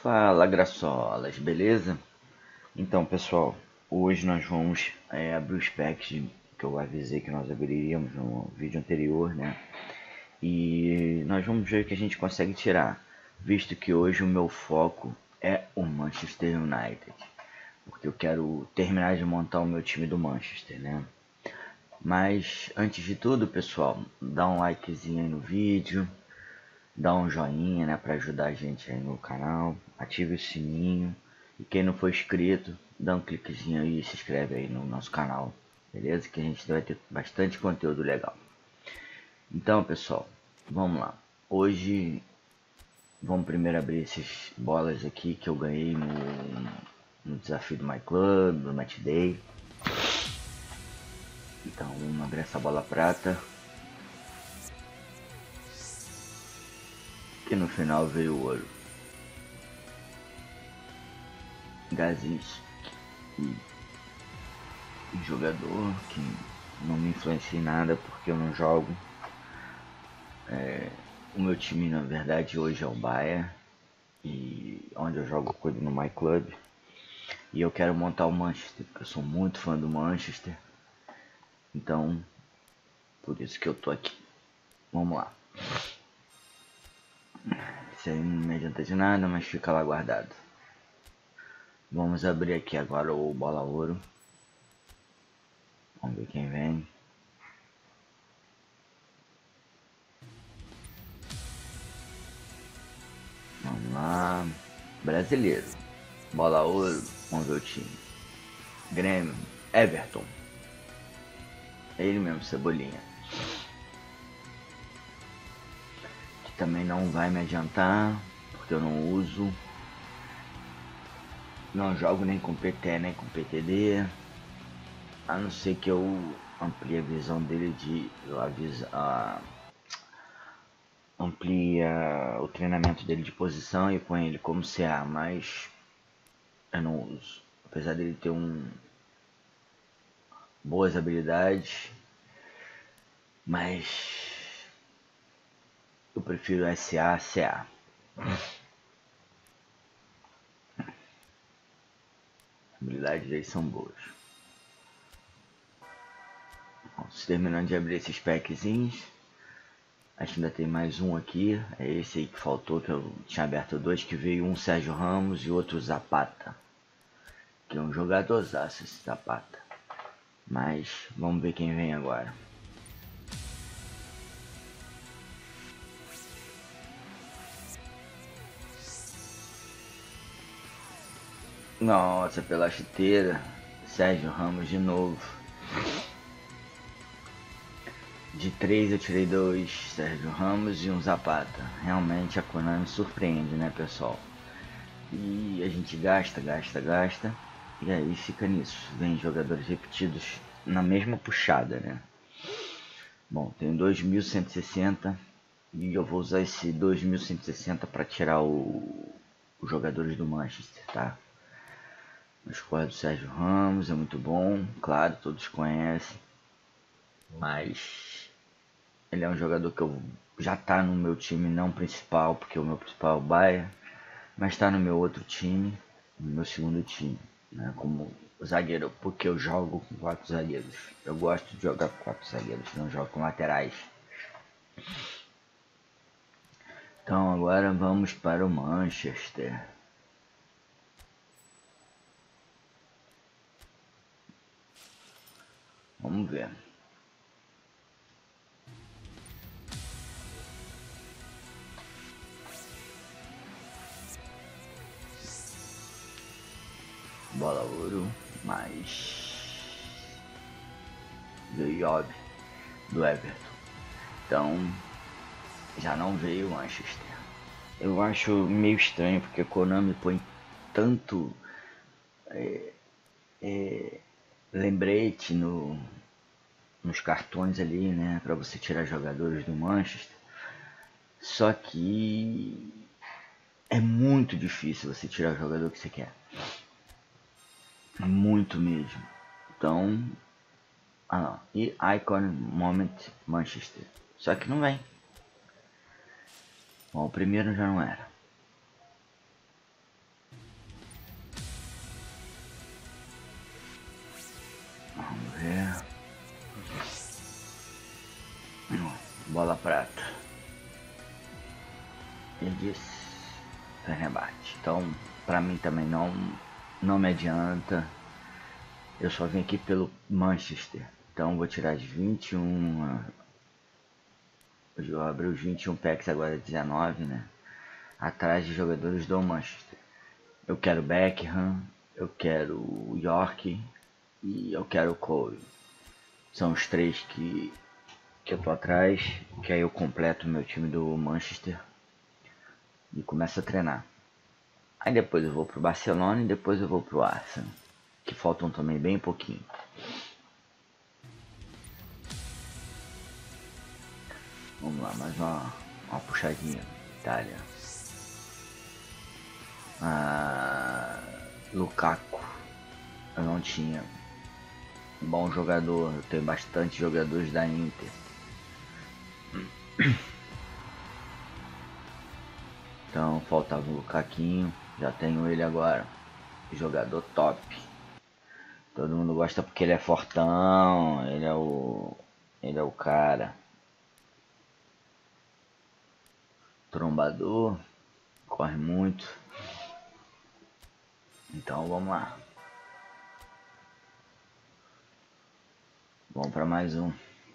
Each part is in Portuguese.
Fala, Graçolas, beleza? Então, pessoal, hoje nós vamos abrir os packs que eu avisei que nós abriríamos no vídeo anterior, né? E nós vamos ver o que a gente consegue tirar, visto que hoje o meu foco é o Manchester United, porque eu quero terminar de montar o meu time do Manchester, né? Mas antes de tudo, pessoal, dá um likezinho aí no vídeo, dá um joinha, né, para ajudar a gente aí no canal, ative o sininho e quem não for inscrito, dá um cliquezinho aí e se inscreve aí no nosso canal, beleza? Que a gente vai ter bastante conteúdo legal. Então, pessoal, vamos lá. Hoje vamos primeiro abrir essas bolas aqui que eu ganhei no desafio do My Club, do Match Day. Então, vamos abrir essa bola prata. E no final veio o ouro. Gazis e jogador que não me influencia em nada porque eu não jogo. O meu time na verdade hoje é o Bayern, e onde eu jogo cuido no My Club. E eu quero montar o Manchester, porque eu sou muito fã do Manchester. Então, por isso que eu tô aqui. Vamos lá. Isso aí não me adianta de nada, mas fica lá guardado. Vamos abrir aqui agora o Bola Ouro. Vamos ver quem vem. Vamos lá. Brasileiro. Bola Ouro. Vamos ver o time. Grêmio. Everton. É ele mesmo, Cebolinha. Que também não vai me adiantar, porque eu não uso. Não jogo nem com PT, nem com PTD. A não ser que eu amplie a visão dele de... amplia o treinamento dele de posição e põe ele como CA, mas eu não uso. Apesar dele ter boas habilidades, mas eu prefiro SA a CA. As habilidades deles são boas. Bom, terminando de abrir esses packzinhos. Acho que ainda tem mais um aqui. É esse aí que faltou, que eu tinha aberto dois, que veio um Sérgio Ramos e outro Zapata. Que é um jogadorzaço esse Zapata. Mas vamos ver quem vem agora. Nossa, pela chuteira. Sérgio Ramos de novo. De 3 eu tirei 2 Sérgio Ramos e um Zapata. Realmente a Konami surpreende, né, pessoal? E a gente gasta. E aí fica nisso. Vem jogadores repetidos na mesma puxada, né? Bom, tenho 2160 e eu vou usar esse 2160 para tirar os jogadores do Manchester, tá? O squad do Sérgio Ramos é muito bom, claro, todos conhecem, mas ele é um jogador que já tá no meu time não principal, porque o meu principal é o Bayern, mas tá no meu outro time, no meu segundo time, né, como zagueiro, porque eu jogo com 4 zagueiros. Eu gosto de jogar com 4 zagueiros, não jogo com laterais. Então agora vamos para o Manchester. Vamos ver. Bola Ouro, mais Job do Everton. Então já não veio o Manchester. Eu acho meio estranho porque a Konami põe tanto lembrete nos cartões ali, né, para você tirar jogadores do Manchester. Só que é muito difícil você tirar o jogador que você quer. Muito mesmo. Então, não. E Icon Moment Manchester. Só que não vem. Bom, o primeiro já não era. Bola prata. Ele disse Fenerbahçe. Então, pra mim também não me adianta. Eu só vim aqui pelo Manchester. Então vou tirar as 21. Eu abri os 21 packs agora 19, né? Atrás de jogadores do Manchester. Eu quero Beckham, eu quero York e eu quero Cole. São os três que eu tô atrás, que aí eu completo o meu time do Manchester e começo a treinar. Aí depois eu vou pro Barcelona e depois eu vou pro Arsenal, que faltam também bem pouquinho. Vamos lá, mais uma puxadinha. Itália. Lukaku. Eu não tinha. Bom jogador. Eu tenho bastante jogadores da Inter. Então faltava o Lukaquinho. Já tenho ele agora. Jogador top. Todo mundo gosta porque ele é fortão. Ele é o cara. Trombador. Corre muito. Então vamos lá. Vamos para mais um.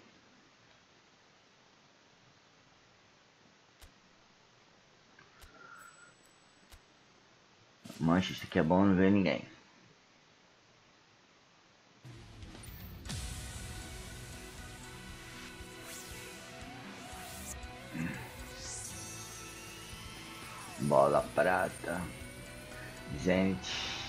Manchester que é bom, não vê ninguém. Bola prata. Zenit.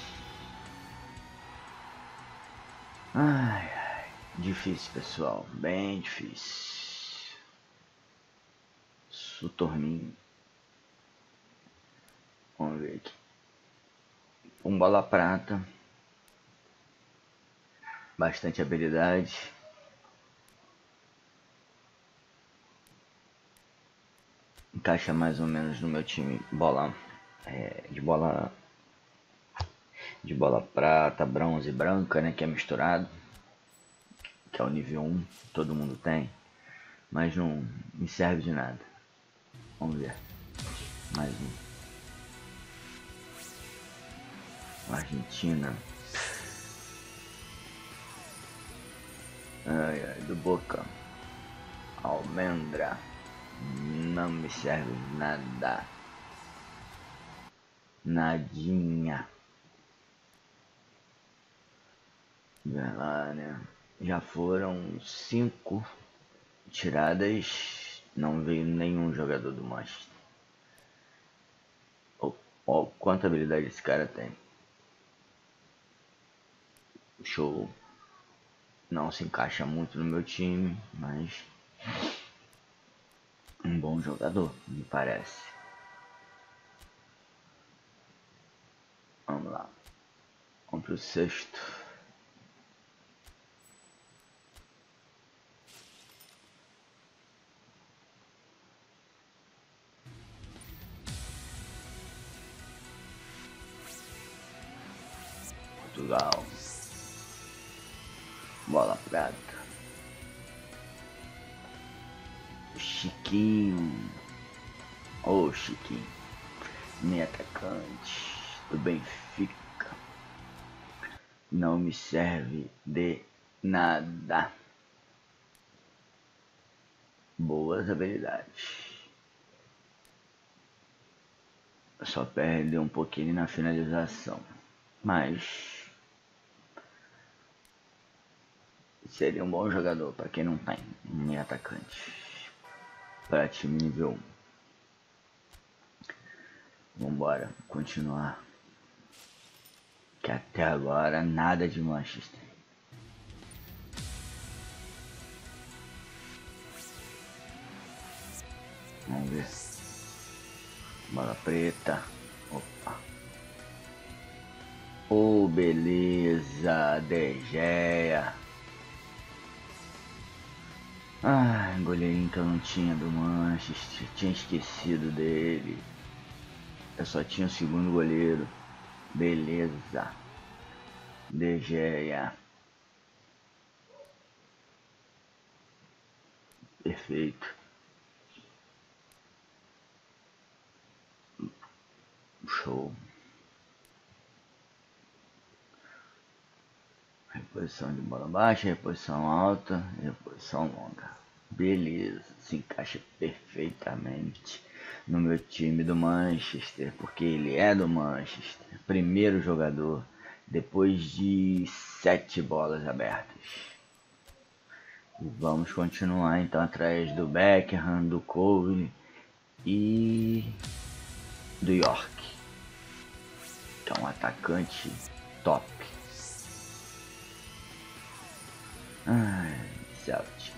Ai, difícil, pessoal. Bem difícil. Sutorminho. Vamos ver aqui. Bola prata. Bastante habilidade. Encaixa mais ou menos no meu time de bola prata, bronze e branca, né, que é misturado, que é o nível 1, todo mundo tem, mas não me serve de nada. Vamos ver. Mais um. Argentina. Ai, do Boca. Almendra. Não me serve nada. Nadinha. Vê lá, né? Já foram 5 tiradas. Não veio nenhum jogador do Manchester. Ó, quanta habilidade esse cara tem. Show. Não se encaixa muito no meu time, mas um bom jogador, me parece. Vamos lá. Vamos pro sexto. Portugal. Bola prata. Chiquinho. Ô, Chiquinho. Meio atacante do Benfica. Não me serve de nada. Boas habilidades. Só perde um pouquinho na finalização. Mas seria um bom jogador para quem não tem meio atacante. Para time nível 1. Vambora, continuar. Que até agora nada de Manchester. Vamos ver. Bola preta. Opa. Oh, beleza. De Gea. Goleirinho que eu não tinha do Manchester. Tinha esquecido dele. Eu só tinha o segundo goleiro. Beleza. De Gea. Perfeito. Show. Reposição de bola baixa, reposição alta, reposição longa. Beleza, se encaixa perfeitamente no meu time do Manchester, porque ele é do Manchester. Primeiro jogador depois de 7 bolas abertas. E vamos continuar então atrás do Beckham, do Cole e do York, que é um atacante top. Celtic,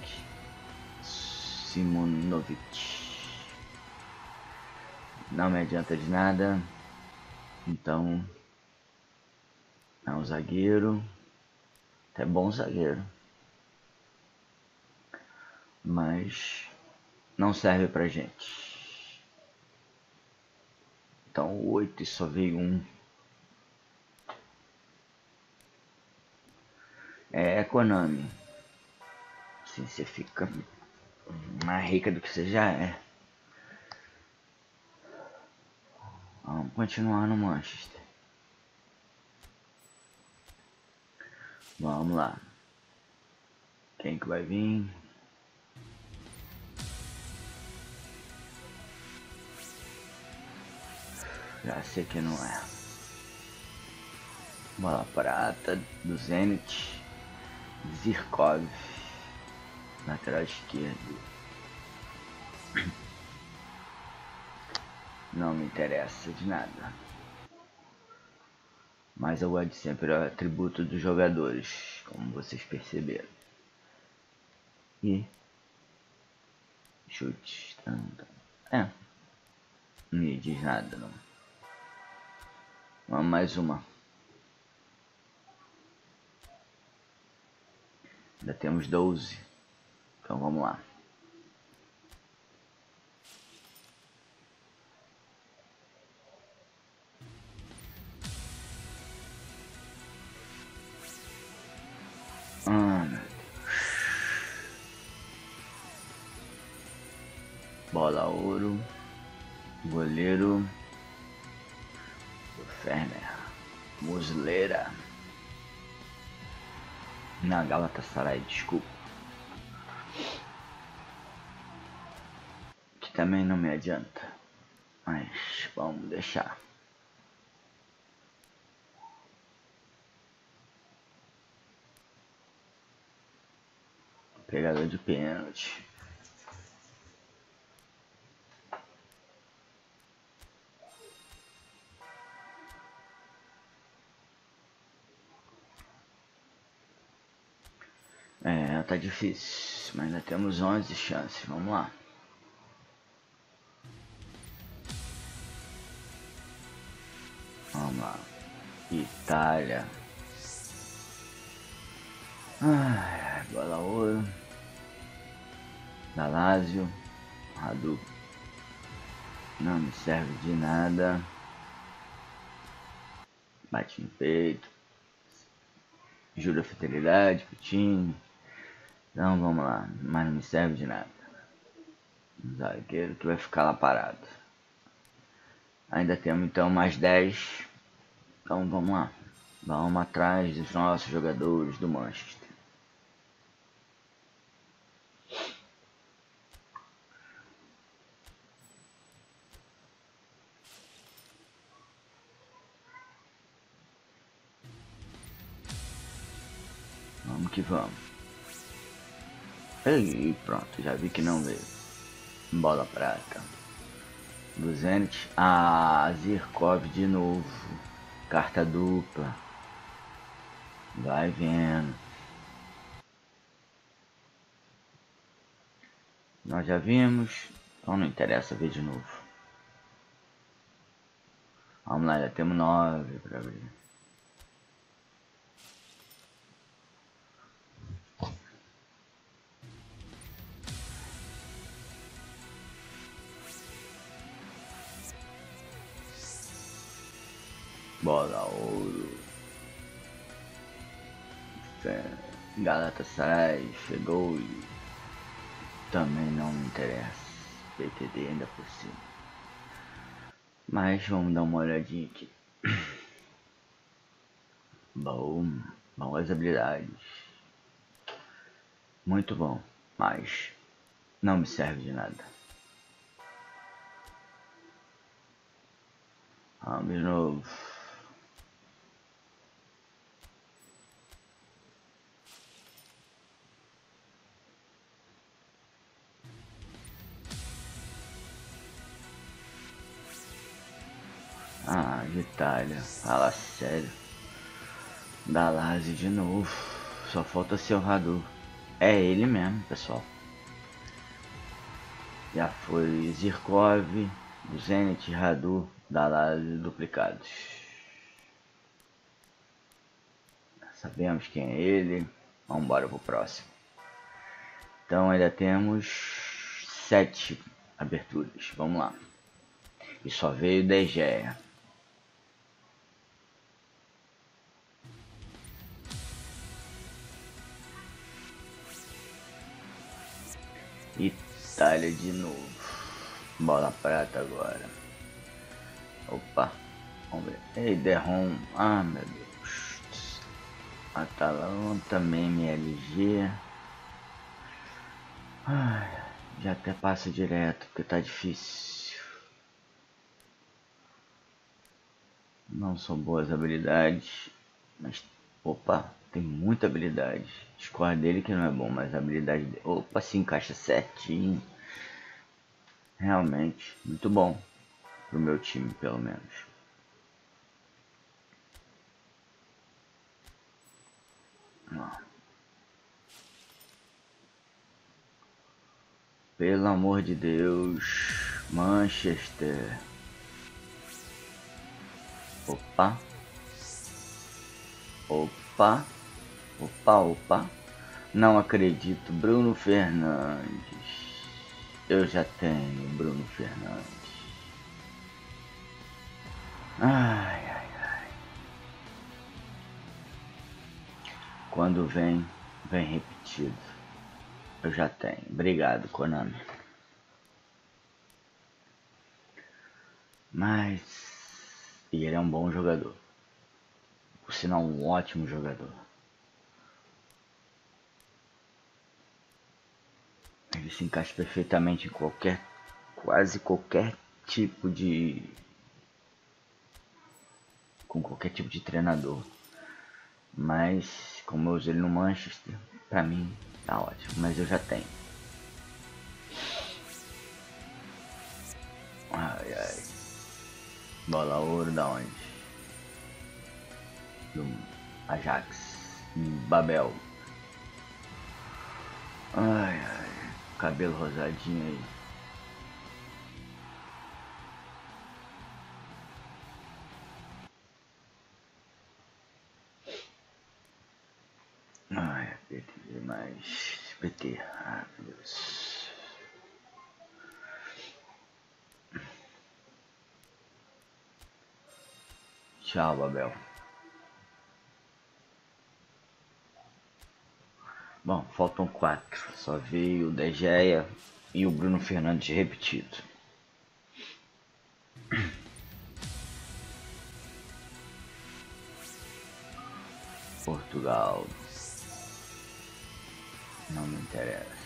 Simonovic, não me adianta de nada, então é um zagueiro, até bom zagueiro, mas não serve pra gente. Então 8 e só veio um. É Konami. Assim você fica mais rica do que você já é. Vamos continuar no Manchester. Vamos lá. Quem que vai vir? Já sei que não é. Bola prata do Zenit. Zirkov, lateral esquerdo. Não me interessa de nada. Mas eu gosto de sempre o atributo dos jogadores, como vocês perceberam. E chute. Não me diz nada não. Vamos mais uma. Ainda temos 12. Então vamos lá. Meu Deus. Bola ouro. Goleiro. Ferner. Muslera. Na Galatasaray, desculpa. Que também não me adianta. Mas vamos deixar. Pegador de pênalti. Tá difícil, mas ainda temos 11 chances, vamos lá. Vamos lá. Itália. Bola ouro. Da Lazio. Radu. Não me serve de nada. Bate no peito. Jura fidelidade pro time. Então vamos lá, mas não me serve de nada. Um zagueiro que vai ficar lá parado. Ainda temos então mais 10. Então vamos lá. Vamos atrás dos nossos jogadores do Manchester. Vamos que vamos. E pronto, já vi que não veio. Bola prata. Do Zenit. Zirkov de novo. Carta dupla. Vai vendo. Nós já vimos. Então não interessa ver de novo. Vamos lá, já temos 9 pra ver. Bola ouro. Galatasaray chegou e também não me interessa. PTD ainda por cima. Mas vamos dar uma olhadinha aqui. Bom, boas habilidades. Muito bom, mas não me serve de nada. Vamos de novo. Ah, de Itália. Fala sério. Dalase de novo. Só falta ser o Radu. É ele mesmo, pessoal. Já foi Zirkov, Zenit, Radu, Dalase duplicados. Sabemos quem é ele. Vamos embora pro próximo. Então ainda temos 7 aberturas. Vamos lá. E só veio Degeia. Itália de novo. Bola prata agora. Opa. Vamos ver. Ei, Derron. Ah, meu Deus. Atalanta, MLG. Ai, já até passo direto, porque tá difícil. Não são boas habilidades. Mas, opa, tem muita habilidade. Score dele que não é bom, mas a habilidade dele. Opa, se encaixa certinho. Realmente, muito bom. Pro meu time, pelo menos. Pelo amor de Deus. Manchester. Opa. Opa. Opa, opa. Não acredito. Bruno Fernandes. Eu já tenho Bruno Fernandes. Ai, ai, ai. Quando vem, vem repetido. Eu já tenho. Obrigado, Konami. Mas... E ele é um bom jogador. Por sinal, um ótimo jogador. Ele se encaixa perfeitamente em qualquer... Quase qualquer tipo de... Com qualquer tipo de treinador. Mas, como eu usei ele no Manchester, pra mim tá ótimo. Mas eu já tenho. Ai, ai. Bola ouro da onde? Do Ajax. Babel. Ai, ai. Cabelo rosadinho aí. Ai, PT demais. PT. Ai, meu Deus. Tchau, Babel. Bom, faltam 4. Só veio o De Gea e o Bruno Fernandes repetido. Portugal. Não me interessa.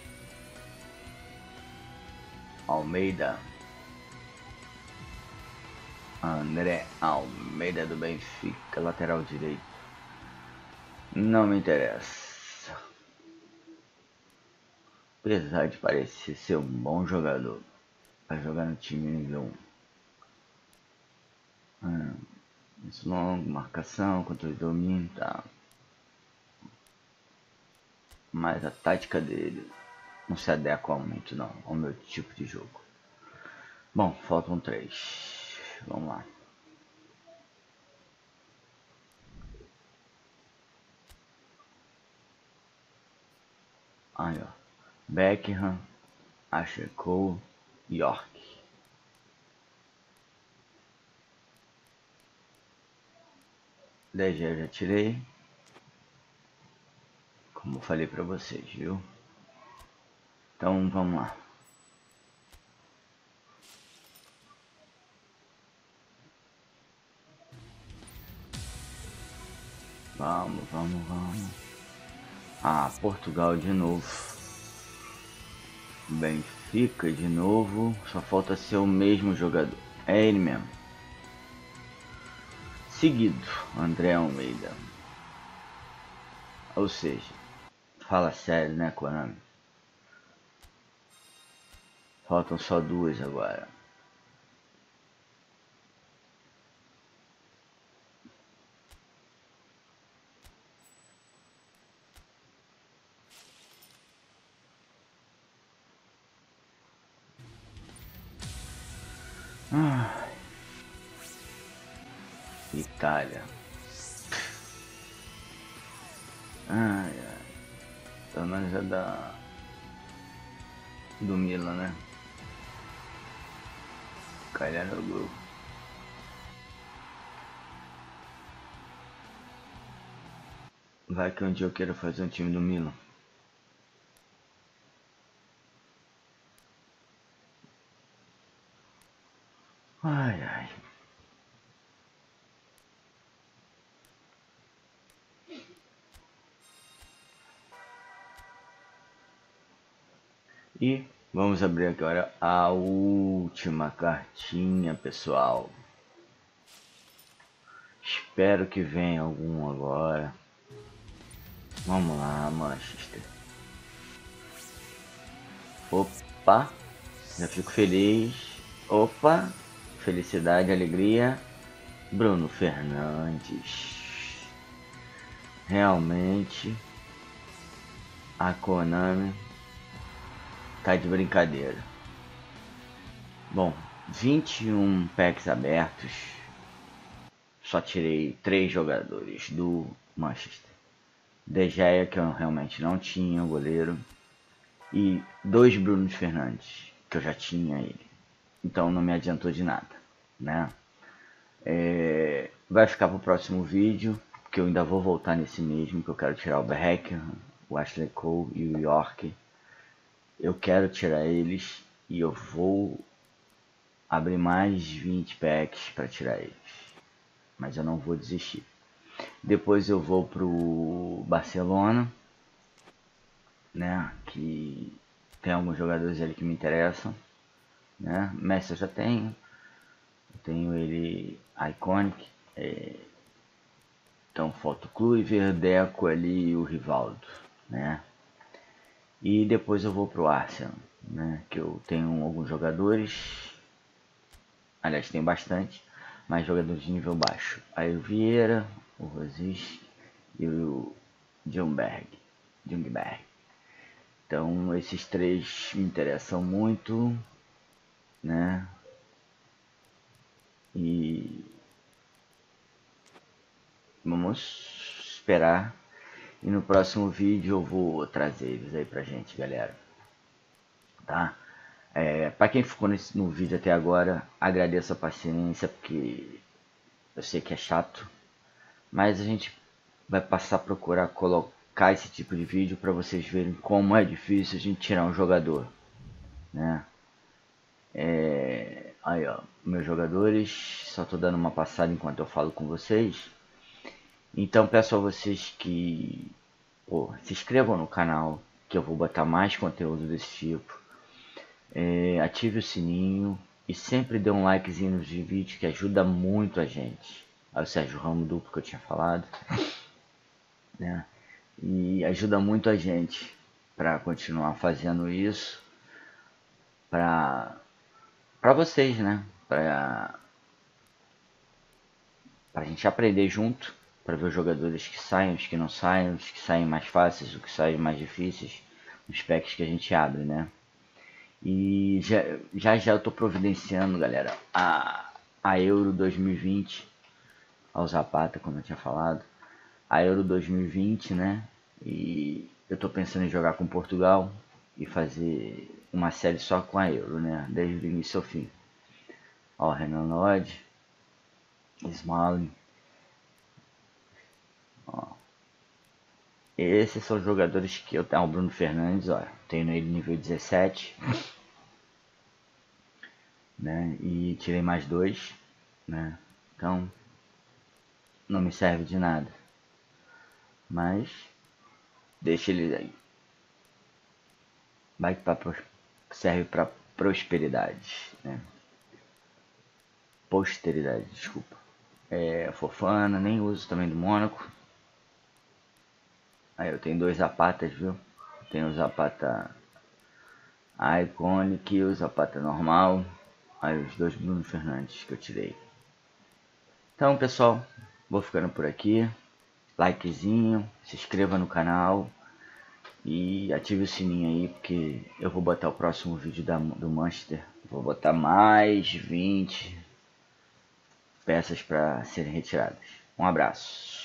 Almeida. André Almeida do Benfica, lateral direito. Não me interessa. Apesar de parecer ser um bom jogador, vai jogar no time nível 1. Isso longo, marcação, controle de domínio, tá. Mas a tática dele não se adequa muito não ao meu tipo de jogo. Bom, faltam 3. Vamos lá. Aí, ó. Beckham, Ashley Cole, York. DG eu já tirei. Como eu falei pra vocês, viu? Então vamos lá. Vamos, vamos, vamos. Ah, Portugal de novo. Benfica de novo. Só falta ser o mesmo jogador. É ele mesmo. Seguido, André Almeida. Ou seja, fala sério, né, Konami? Faltam só duas agora. Itália. Ai, ai. Pelo menos é do Milan, né? Calhar no grupo. Vai que um dia eu quero fazer um time do Milan. Ai, ai. E vamos abrir agora a última cartinha, pessoal. Espero que venha algum agora. Vamos lá, Manchester. Opa, já fico feliz. Opa, felicidade, alegria. Bruno Fernandes. Realmente, a Konami tá de brincadeira. Bom, 21 packs abertos. Só tirei 3 jogadores do Manchester. De Gea, que eu realmente não tinha, o goleiro. E 2 Bruno Fernandes, que eu já tinha ele. Então não me adiantou de nada, né? Vai ficar pro próximo vídeo, que eu ainda vou voltar nesse mesmo, que eu quero tirar o Beckham, o Ashley Cole e o York. Eu quero tirar eles e eu vou abrir mais 20 packs para tirar eles. Mas eu não vou desistir. Depois eu vou pro Barcelona, né? Que tem alguns jogadores ali que me interessam, né? Messi eu já tenho. Eu tenho ele Iconic. Então falta o Kluivert, Deco ali e o Rivaldo, né? E depois eu vou pro Arsenal, né? Que eu tenho alguns jogadores. Aliás, tem bastante, mas jogadores de nível baixo. Aí o Vieira, o Rosic e o Jungberg. Então esses três me interessam muito, né? E vamos esperar. E no próximo vídeo eu vou trazer eles aí pra gente, galera. Tá? Pra quem ficou no vídeo até agora, agradeço a paciência, porque eu sei que é chato. Mas a gente vai passar a procurar colocar esse tipo de vídeo para vocês verem como é difícil a gente tirar um jogador, né? Aí ó, meus jogadores, só tô dando uma passada enquanto eu falo com vocês. Então peço a vocês que se inscrevam no canal, que eu vou botar mais conteúdo desse tipo. Ative o sininho e sempre dê um likezinho nos vídeos, que ajuda muito a gente. Aí o Sérgio Ramos duplo que eu tinha falado, né? E ajuda muito a gente para continuar fazendo isso para vocês, né? Para a gente aprender junto, para ver os jogadores que saem, os que não saem, os que saem mais fáceis, os que saem mais difíceis, os packs que a gente abre, né? E já eu tô providenciando, galera, a Euro 2020 ao Zapata, como eu tinha falado, a Euro 2020, né? E eu tô pensando em jogar com Portugal e fazer uma série só com a Euro, né? Desde o início ao fim. Ó, Renan Lodge, Smalling. Ó. Esses são os jogadores que eu tenho. O Bruno Fernandes, ó, tenho ele nível 17, né? E tirei mais 2, né? Então não me serve de nada. Mas deixa ele aí. Serve para prosperidade, né? Posteridade, desculpa. Fofana, nem uso também do Mônaco. Aí eu tenho 2 Zapatas, viu? Tenho o Zapata Iconic e o Zapata normal. Aí os 2 Bruno Fernandes que eu tirei. Então, pessoal, vou ficando por aqui. Likezinho, se inscreva no canal e ative o sininho aí, porque eu vou botar o próximo vídeo do Manchester. Vou botar mais 20 peças para serem retiradas. Um abraço.